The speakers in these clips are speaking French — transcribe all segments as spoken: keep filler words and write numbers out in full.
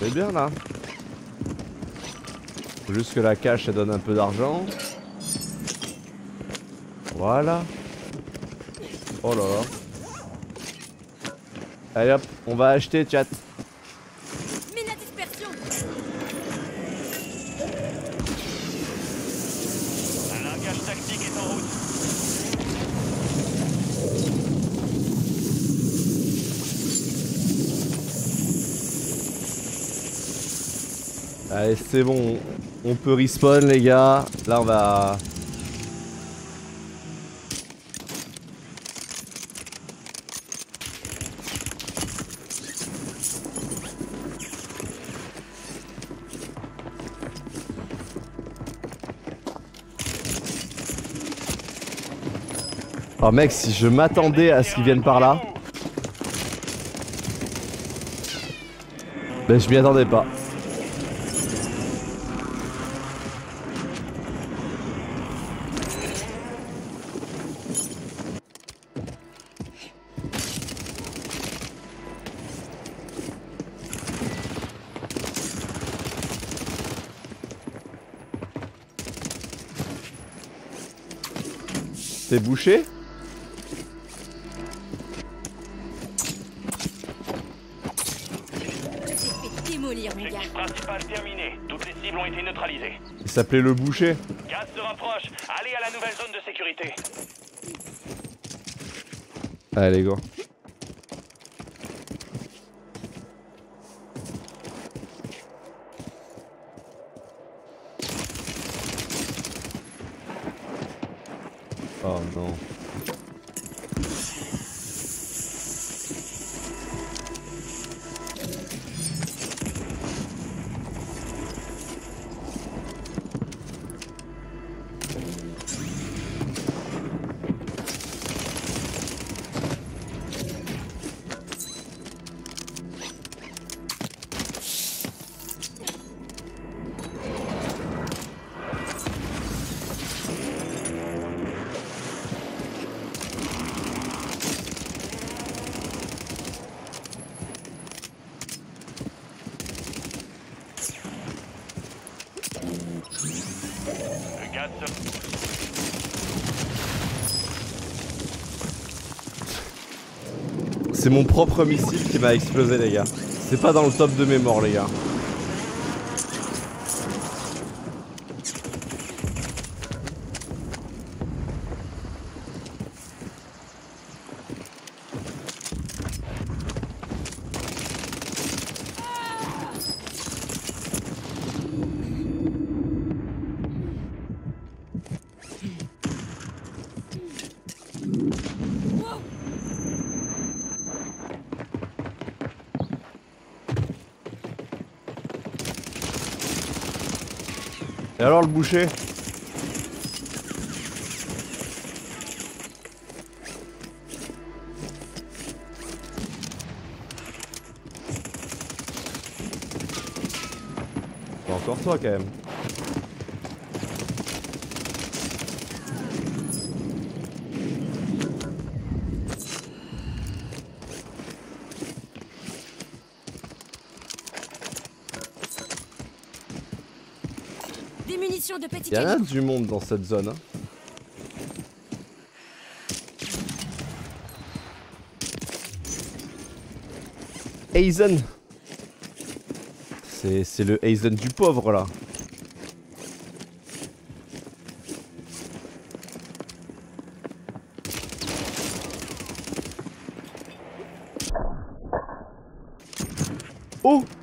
C'est bien là. Faut juste que la cache ça donne un peu d'argent. Voilà. Oh là là. Allez hop, on va acheter chat. Mine à dispersion. Un largage tactique est en route. Allez c'est bon, on peut respawn les gars. Là on va... Oh mec, si je m'attendais à ce qu'ils viennent par là, ben je m'y attendais pas. T'es bouché? Objectif principal terminé. Toutes les cibles ont été neutralisées. Il s'appelait le boucher. Gaz se rapproche. Allez à la nouvelle zone de sécurité. Allez go. Oh non. Le gaz se... C'est mon propre missile qui m'a explosé les gars. C'est pas dans le top de mes morts les gars. Et alors le boucher? Bah encore toi quand même. Des munitions de petit Il y en a calibre. du monde dans cette zone. Hein. Aizen. C'est c'est le Aizen du pauvre là. Oh.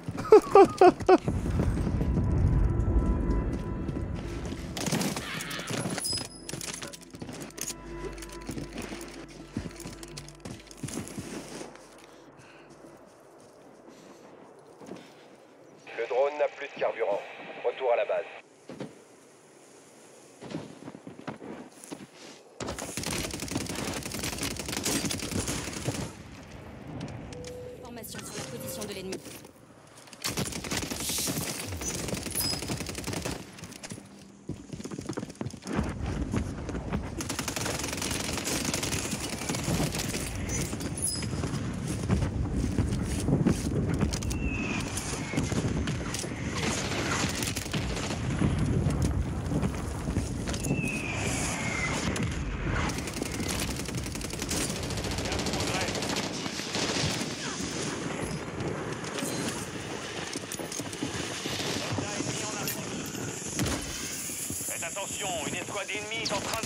Le drone n'a plus de carburant. Retour à la base. Information sur la position de l'ennemi. squad ennemi est en train de...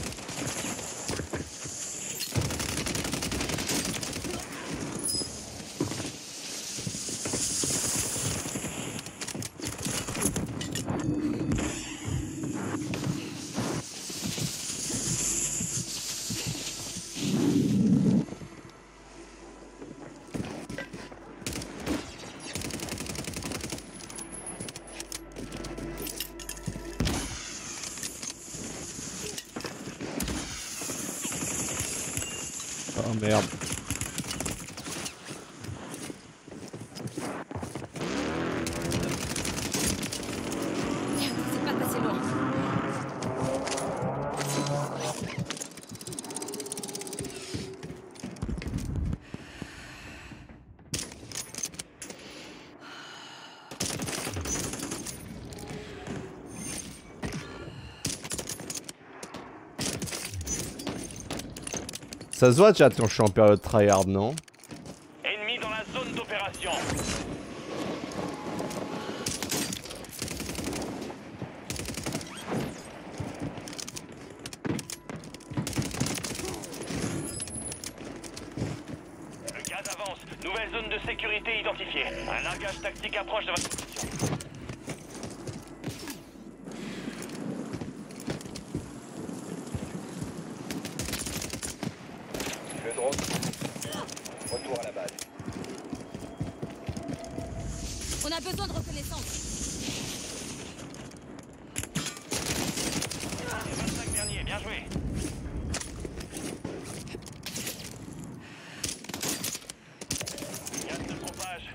Oh merde. C'est pas passé loin. Ça se voit, chat, quand je suis en période tryhard, non? Ennemi dans la zone d'opération. Le gaz avance. Nouvelle zone de sécurité identifiée. Un largage tactique approche de votre position. Le drone. Retour à la base. On a besoin de reconnaissance. vingt-cinq derniers, bien joué. Gaz se propage.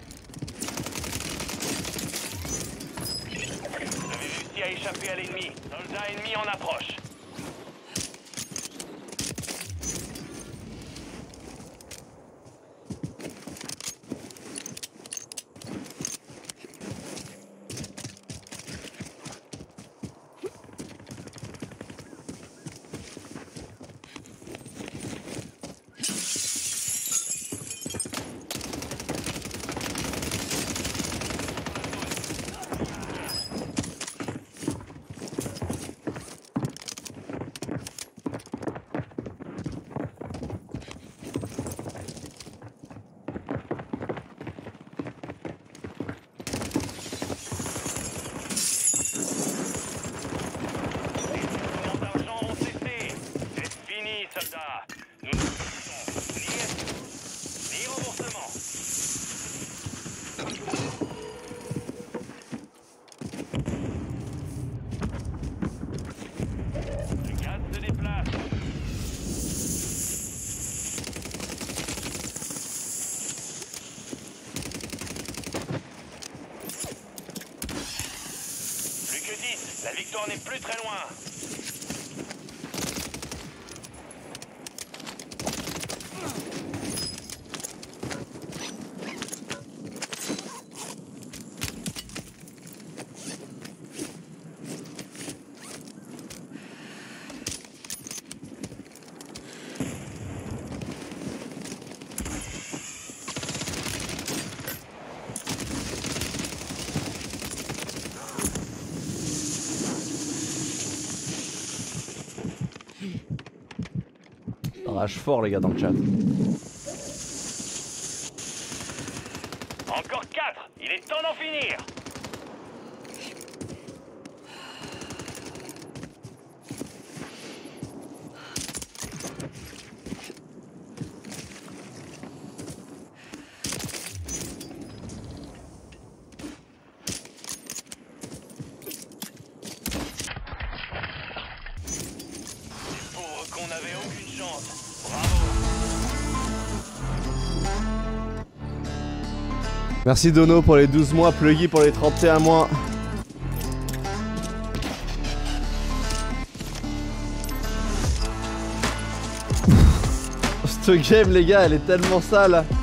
Vous avez réussi à échapper à l'ennemi. Soldat ennemi en approche. Soldats, nous ne faisons ni aide, ni remboursement. Le gaz se déplace. Plus que dix, la victoire n'est plus très loin. Rage fort les gars dans le chat. Encore quatre, il est temps d'en finir. Les pauvres qu'on n'avait aucune chance. Bravo. Merci Dono pour les douze mois, Pluggy pour les trente et un mois. Cette game les gars, elle est tellement sale.